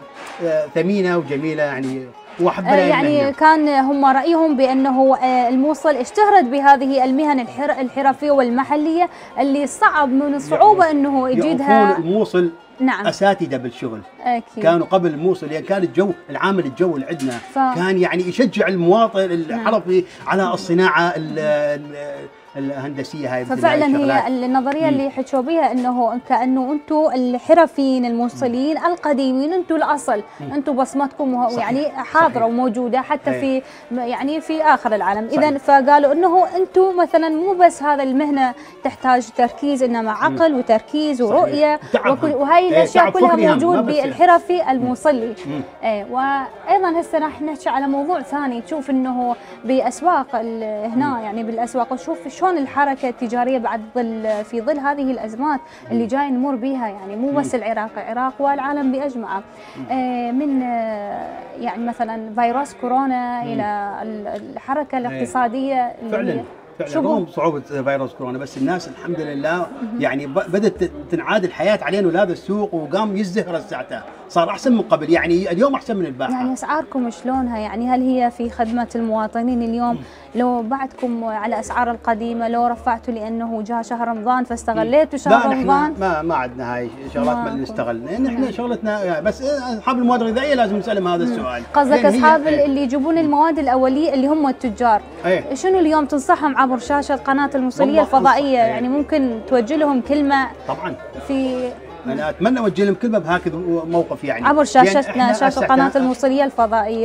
Speaker 5: آه، ثمينه وجميله يعني. واحب
Speaker 1: آه يعني كان هم رايهم بانه آه الموصل اشتهرت بهذه المهن الحر الحرفيه والمحليه اللي صعب من الصعوبه انه يجيدها.
Speaker 5: الموصل
Speaker 1: نعم.
Speaker 5: اساتذه بالشغل.
Speaker 1: اكيد.
Speaker 5: كانوا قبل الموصل لان كان الجو العامل الجو اللي عندنا
Speaker 1: ف...
Speaker 5: كان يعني يشجع المواطن الحرفي على الصناعه ال- ال- الهندسيه هاي.
Speaker 1: ففعلا هي النظريه اللي حكوا بها انه كانه انتم الحرفيين الموصلين القديمين، انتم الاصل، انتم بصمتكم يعني حاضره
Speaker 5: صحيح.
Speaker 1: وموجوده حتى
Speaker 5: أيه.
Speaker 1: في يعني في اخر العالم.
Speaker 5: صحيح.
Speaker 1: اذا فقالوا انه انتم مثلا مو بس هذا المهنه تحتاج تركيز، انما عقل وتركيز ورؤيه وكل وهي الاشياء كلها موجود بالحرفي الموصلي. ايه. وايضا هسه راح نحكي على موضوع ثاني، تشوف انه باسواق هنا يعني بالاسواق، وشوف شلون الحركه التجاريه بعد ظل في ظل هذه الازمات اللي جاي نمر بها، يعني مو بس العراق، العراق والعالم باجمعه. آه من آه يعني مثلا فيروس كورونا الى الحركه الاقتصاديه اللي
Speaker 5: فعلا فعلا رغم صعوبة فيروس كورونا، بس الناس الحمد لله يعني بدأت تنعاد الحياة علينا لهذا السوق، وقام يزدهر ساعته، صار أحسن من قبل، يعني اليوم أحسن من البارحة.
Speaker 1: يعني أسعاركم شلونها؟ يعني هل هي في خدمة المواطنين اليوم؟ لو بعدكم على أسعار القديمة، لو رفعتوا لأنه جاء شهر رمضان فاستغليتوا شهر رمضان؟
Speaker 5: ما ما عندنا هاي شغلات ما نستغل، لأن احنا شغلتنا يعني بس أصحاب المواد الغذائية لازم نسألهم هذا السؤال.
Speaker 1: قصدك أصحاب اللي يجيبون المواد الأولية اللي هم التجار. ايه؟ شنو اليوم تنصحهم عبر شاشة قناة الموصلية الفضائية؟ ايه؟ يعني ممكن توجه لهم كلمة
Speaker 5: طبعا
Speaker 1: في
Speaker 5: أنا أتمنى أوجه لهم كلمة بهكذا موقف يعني
Speaker 1: عبر شاشتنا، شاشة قناة الموصلية الفضائية.
Speaker 5: ايه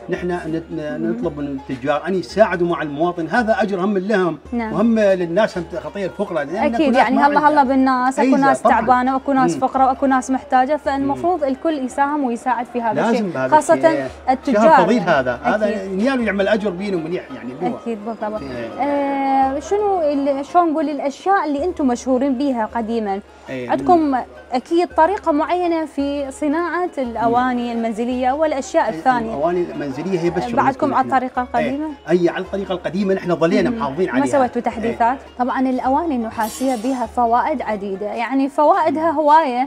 Speaker 5: نحن نطلب من التجار ان يساعدوا مع المواطن، هذا اجر هم لهم. نعم. وهم للناس خطيه الفقراء.
Speaker 1: اكيد يعني هلا هلا بالناس اكو ناس تعبانه واكو ناس فقراء واكو ناس محتاجه، فالمفروض الكل يساهم ويساعد في هذا الشيء، خاصه
Speaker 5: إيه.
Speaker 1: التجار.
Speaker 5: شهر فضيل هذا هذا نيال يعمل اجر بينه منيح يعني بيوه.
Speaker 1: اكيد بالضبط. إيه. آه شنو شلون نقول الاشياء اللي انتم مشهورين بها قديما؟ إيه. عندكم اكيد طريقه معينه في صناعه الاواني المنزليه والاشياء الثانيه.
Speaker 5: الاواني المنزليه هي بس
Speaker 1: بعدكم على الطريقه القديمه؟
Speaker 5: اي على الطريقه القديمه نحن ظلينا محافظين عليها.
Speaker 1: ما سويتوا تحديثات؟ ايه. طبعا الاواني النحاسيه بها فوائد عديده، يعني فوائدها هوايه،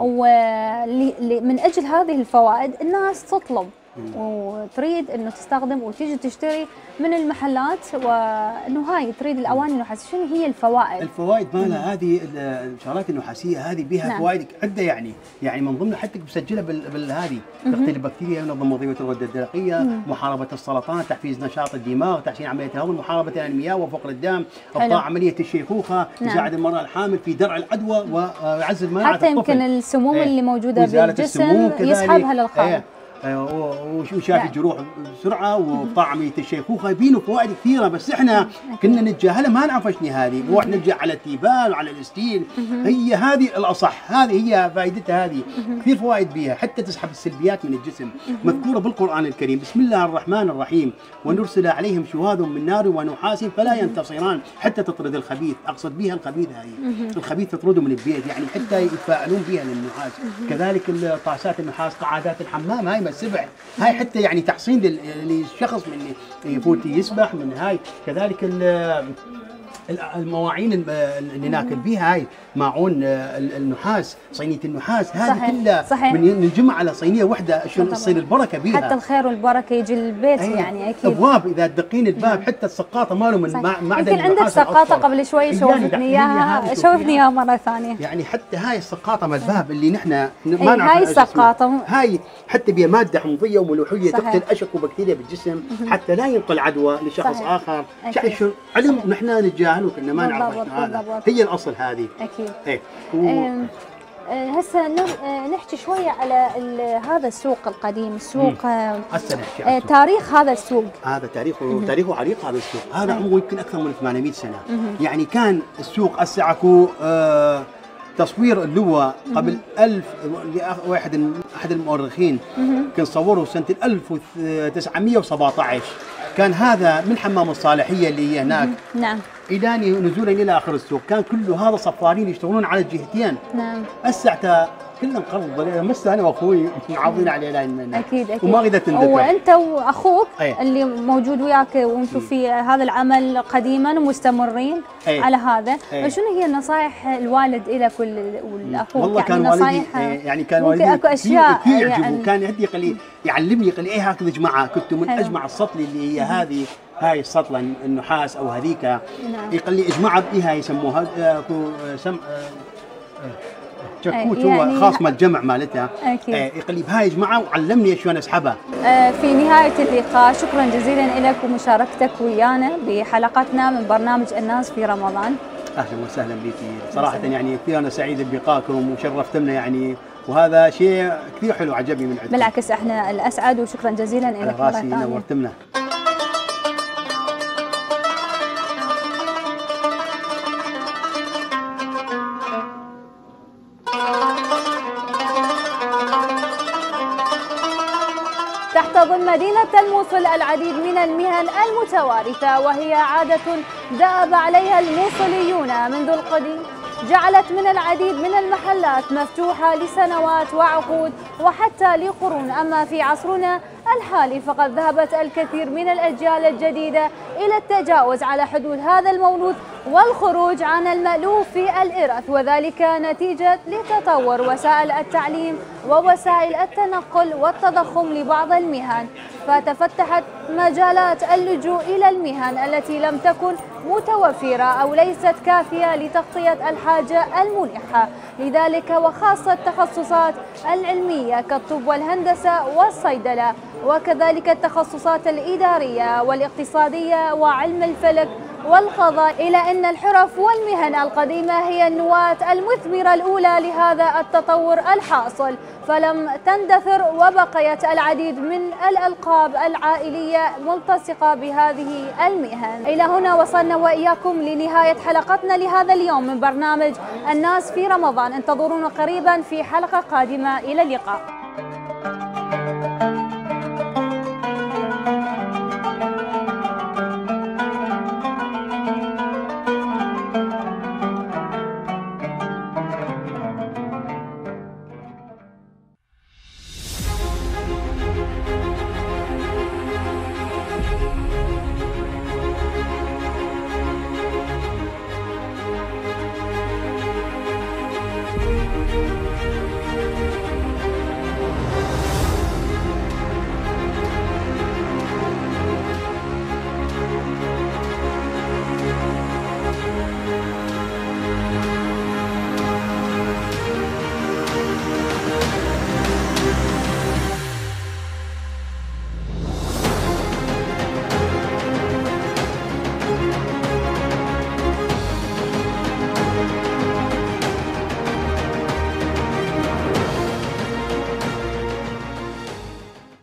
Speaker 1: ومن اجل هذه الفوائد الناس تطلب وتريد انه تستخدم وتيجي تشتري من المحلات، وانه هاي تريد الاواني النحاسيه. شنو هي الفوائد؟
Speaker 5: الفوائد مالها هذه الشغلات النحاسيه هذه بها نعم. فوائد عده، يعني يعني من ضمنها حتى مسجله بالهذه تقتل البكتيريا، ينظم وظيفه الغده الدرقيه، محاربه السرطان، تحفيز نشاط الدماغ، تحسين عمليه الهضم، محاربه الانيميا وفقر الدم، ابطاء عمليه الشيخوخه، نعم. يساعد المراه الحامل في درع العدوى ويعزز مناعه الطفل،
Speaker 1: حتى يمكن السموم اللي موجوده بالجسم يسحبها للخارج.
Speaker 5: وشاف الجروح بسرعه وقطاع عمليه الشيخوخه، يبينوا فوائد كثيره، بس احنا كنا نتجاهلها ما نعرف ايش هذه، نروح نرجع على التيفال وعلى الستيل. هي هذه الاصح، هذه هي فائدتها، هذه كثير فوائد بها، حتى تسحب السلبيات من الجسم، مذكوره بالقران الكريم. بسم الله الرحمن الرحيم، ونرسل عليهم شواظ من نار ونحاس فلا ينتصران حتى تطرد الخبيث. اقصد بها الخبيث، هذه الخبيث تطرده من البيت، يعني حتى يتفاعلون بها للنحاس. كذلك طاسات النحاس، قعادات الحمام، هاي السبع، هاي حتى يعني تحصين للشخص من يفوت يسبح من هاي. كذلك المواعين اللي ناكل بيها، هاي ماعون النحاس، صينيه النحاس، هذه كلها من نجمع على صينيه واحده عشان تصير البركه بيها،
Speaker 1: حتى الخير والبركه يجي البيت. يعني اكيد
Speaker 5: ابواب اذا تدقين الباب حتى السقاطه ماله من معدن.
Speaker 1: يمكن عندك سقاطه قبل شوي شوفتني اياها، شوفني اياها مره ثانيه.
Speaker 5: يعني حتى هاي السقاطه مال الباب اللي نحن ما نعرف،
Speaker 1: هاي السقاطه
Speaker 5: هاي حتى بها ماده حمضيه وملوحيه تقتل اشك وبكتيريا بالجسم حتى لا ينقل عدوى لشخص صحيح. اخر. شو علم نحن نتجاهله كنا ما نعرف هذا، هي الاصل هذه.
Speaker 1: اكيد.
Speaker 5: ايه
Speaker 1: و... هسه نحكي شويه على هذا السوق القديم، السوق
Speaker 5: هسه نحكي
Speaker 1: تاريخ هذا السوق.
Speaker 5: هذا تاريخه تاريخه عريق. هذا السوق هذا عمره يمكن اكثر من ثمانمئة سنه. يعني كان السوق هسه اكو آه تصوير اللواء قبل ألف، واحد احد المؤرخين كان صوره سنه ألف وتسعمئة وسبعة عشر، كان هذا من حمام الصالحيه اللي هي هناك.
Speaker 1: نعم.
Speaker 5: إلى نزولا الى اخر السوق، كان كله هذا صفارين يشتغلون على الجهتين.
Speaker 1: نعم.
Speaker 5: هسه كلنا نقرض، مس انا واخوي معاوضين عليه لا يمنا.
Speaker 1: اكيد اكيد.
Speaker 5: وما قدرت تندفع.
Speaker 1: وانت واخوك أيه. اللي موجود وياك وانتم في هذا العمل قديما ومستمرين أيه. على هذا، أيه. شنو هي النصائح الوالد الى كل والاخوك؟
Speaker 5: والله
Speaker 1: يعني
Speaker 5: كان والدي يعني كان والدي
Speaker 1: اكو اشياء
Speaker 5: كثير يعجبه، يعني كان يهدي يقول يعلمني، يقول لي ايه هكذا جماعه كنت من اجمع السطل اللي هي هذه، هاي السطله النحاس او هذيك. نعم. يقول لي اجمعها بها يسموها اكو سم شكوت، يعني هو خاص مال الجمع مالتها.
Speaker 1: اكيد.
Speaker 5: آه يقول لي بهاي جماعه وعلمني شلون اسحبها.
Speaker 1: آه في نهايه اللقاء شكرا جزيلا لك ومشاركتك ويانا بحلقتنا من برنامج الناس في رمضان.
Speaker 5: اهلا وسهلا بك، صراحه يعني كثير انا سعيد بلقائكم وشرفتمنا يعني، وهذا شيء كثير حلو عجبني من عندكم.
Speaker 1: بالعكس احنا الاسعد وشكرا جزيلا لك
Speaker 5: مره ثانيه. نورتمنا.
Speaker 1: تحتضن مدينة الموصل العديد من المهن المتوارثة، وهي عادة دأب عليها الموصليون منذ القديم، جعلت من العديد من المحلات مفتوحة لسنوات وعقود وحتى لقرون. أما في عصرنا الحالي فقد ذهبت الكثير من الأجيال الجديدة إلى التجاوز على حدود هذا الموروث والخروج عن المألوف في الإرث، وذلك نتيجة لتطور وسائل التعليم ووسائل التنقل والتضخم لبعض المهن، فتفتحت مجالات اللجوء إلى المهن التي لم تكن متوفرة أو ليست كافية لتغطية الحاجة الملحة. لذلك وخاصة التخصصات العلمية كالطب والهندسة والصيدلة، وكذلك التخصصات الإدارية والاقتصادية وعلم الفلك والقضاء إلى أن الحرف والمهن القديمة هي النواة المثمرة الأولى لهذا التطور الحاصل، فلم تندثر وبقيت العديد من الألقاب العائلية ملتصقة بهذه المهن. إلى هنا وصلنا وإياكم لنهاية حلقتنا لهذا اليوم من برنامج الناس في رمضان. انتظرونا قريبا في حلقة قادمة. إلى اللقاء.